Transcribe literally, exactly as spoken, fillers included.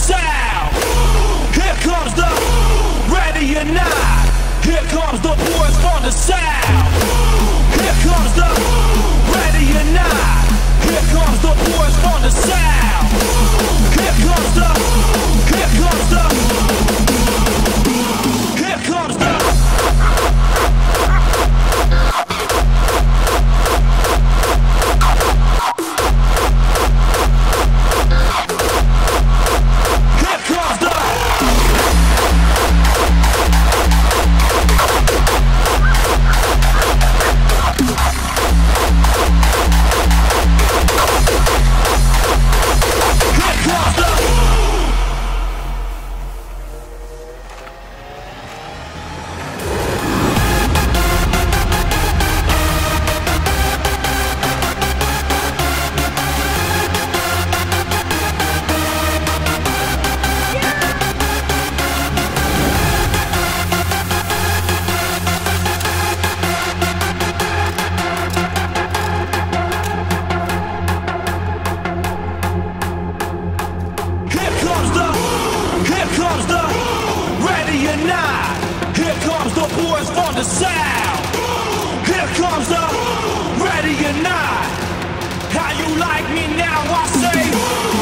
sound. Here comes the ready or not. Here comes the boys from the south. Here comes the ready or not. Here comes the boys from the south. Here comes the, here comes the, here comes the. Here comes the boys from the south. Here comes the ready or not. How you like me now? I say.